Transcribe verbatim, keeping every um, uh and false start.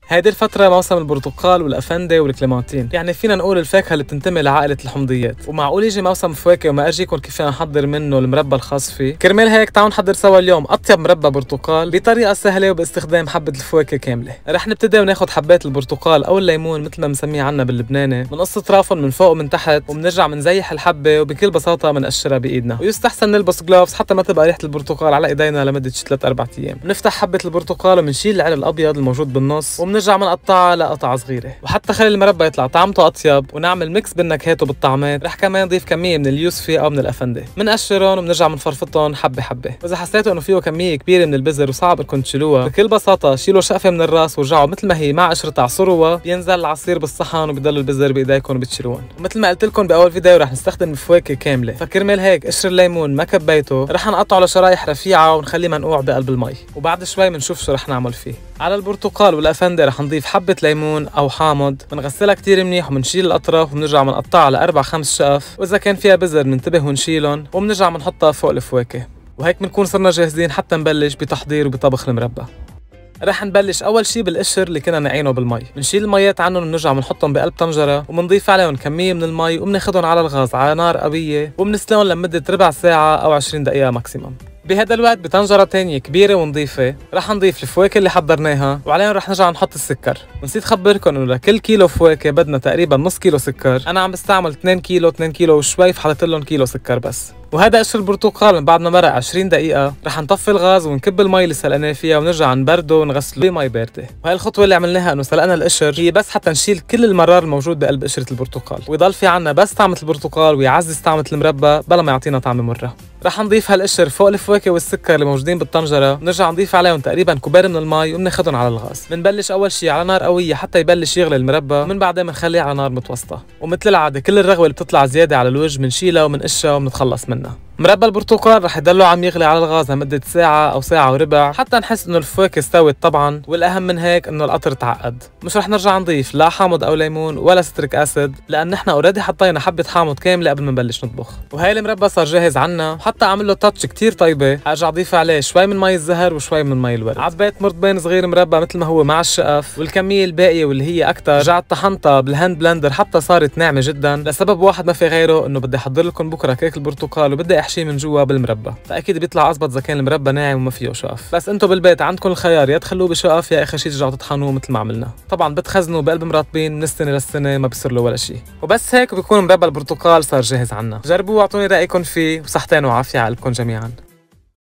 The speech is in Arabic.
هيدي الفترة موسم البرتقال والأفندي والكليماتين، يعني فينا نقول الفاكهة اللي بتنتمي لعائلة الحمضيات، ومعقول يجي موسم فواكه وما أرجيكم كيف فينا نحضر منه المربى الخاص فيه. كرمال هيك تعالوا نحضر سوا اليوم أطيب مربى برتقال بطريقة سهلة وباستخدام حبة الفواكه كاملة. رح نبتدي وناخد حبات البرتقال أو الليمون مثل ما بنسميه عنا باللبناني، بنقص أطرافهم من فوق ومن تحت، وبنرجع بنزيح الحبة وبكل بساطة بنقشرها بإيدنا، ويستحسن نلبس جلوفز حتى ما تبقى ريحة البرتقال على إيدينا لمدة ثلاث أربع أيام. بنفتح حبة البرتقال وبنشيل العلق الأبيض الموجود بالنص، وبنرجع بنقطعها لقطع صغيرة، وحتى خلي المربى يطلع طعمته أطيب ونعمل ميكس بالنكهات وبالطعمات، رح كمان نضيف كمية من اليوسفي أو من الأفندي. بنقشرهم وبنرجع بنفرفطهم حبة حبة، وإذا حسيتوا إنه فيه كمية كبيرة من البذر وصعب إنكم تشيلوها، بكل بساطة شيلوا شقفة من الراس ورجعوا مثل ما هي مع قشرة عصروها، بينزل العصير بالصحن وبيضل البذر بإيديكم وبتشيلوهم. ومثل ما قلت لكم بأول فيديو رح نستخدم الفواكه كاملة، فكرمال هيك قشر الليمون ما كبيته رح نقطعه لشرايح رفيعة ونخليه منقوع بقلب المي، وبعد شوي بنشوف شو رح نعمل فيه. على البرتقال والأفندي رح نضيف حبة ليمون أو حامض، بنغسلها كتير منيح وبنشيل الأطراف وبنرجع بنقطعها لأربع خمس شقف، وإذا كان فيها بذر بننتبه ونشيلهم، وبنرجع بنحطها فوق الفواكه. وهيك بنكون صرنا جاهزين حتى نبلش بتحضير وبطبخ المربى. رح نبلش اول شي بالقشر اللي كنا نعينه بالمي، بنشيل الميات عنهم وبنرجع بنحطهم بقلب طنجره وبنضيف عليهم كميه من المي وبناخدهم على الغاز على نار قويه وبنسلقهم لمده ربع ساعه او عشرين دقيقه ماكسيموم. بهذا الوقت بطنجرة تانية كبيرة ونظيفة رح نضيف الفواكه اللي حضرناها وعليهم رح نرجع نحط السكر. ونسيت خبركم انه لكل كيلو فواكه بدنا تقريبا نص كيلو سكر، انا عم بستعمل اثنين كيلو اثنين كيلو وشوي فحطيت لهم كيلو سكر بس. وهذا قشر البرتقال من بعد ما مرق عشرين دقيقة رح نطفي الغاز ونكب المي اللي سلقناه فيها ونرجع نبرده ونغسله بمي باردة. وهي الخطوة اللي عملناها انه سلقنا القشر هي بس حتى نشيل كل المرار الموجود بقلب قشرة البرتقال، ويضل في عنا بس طعمة البرتقال ويعزز طعمة المربى بلا ما يعطينا طعمة مرة. رح نضيف هالقشر فوق الفواكه والسكر اللي موجودين بالطنجرة، ونرجع نضيف عليهم تقريبا كوباية من المي وبناخدهم على الغاز. بنبلش اول شيء على نار قوية حتى يبلش يغلي المربى، ومن بعدين بنخليه على نار متوسطة. ومثل العادة كل الرغوة اللي بتطلع زيادة على الوجه بنشيلها وبنقشها وبنتخلص منها. مربى البرتقال رح يضلوا عم يغلي على الغاز لمدة ساعة أو ساعة وربع حتى نحس إنه الفواكه استوت طبعا، والأهم من هيك إنه القطر تعقد. مش رح نرجع نضيف لا حامض أو ليمون ولا ستريك أسيد، لأن نحن أوريدي حطينا حبة حامض كاملة قبل ما نبلش نطبخ. وهي المربى صار جاهز عنا، حتى أعمل له تاتش كتير طيبة. أرجع أضيف عليه شوي من مي الزهر وشوي من مي الورد. عبيت مرطبين صغير مربى مثل ما هو مع الشقف، والكمية الباقية واللي هي أكتر رجعت طحنتها بالهاند بلندر حتى صارت ناعمة جدا، لسبب واحد ما في غيره إنه بدي أحضر لكم بكرة كيك البرتقال وبدي أحشيه من جوا بالمربى، فاكيد بيطلع اضبط اذا كان المربى ناعم وما فيه شقف. بس انتم بالبيت عندكم الخيار يا تخلوه بشقف يا اخر شيء ترجعوا تطحنوه مثل ما عملنا. طبعا بتخزنوا بقلب مرطبين من السنه للسنه ما بيصير له ولا شيء. وبس هيك بيكون مربى البرتقال صار جاهز عنا. جربوه واعطوني رايكم فيه، وصحتين وعافيه على قلبكم جميعا.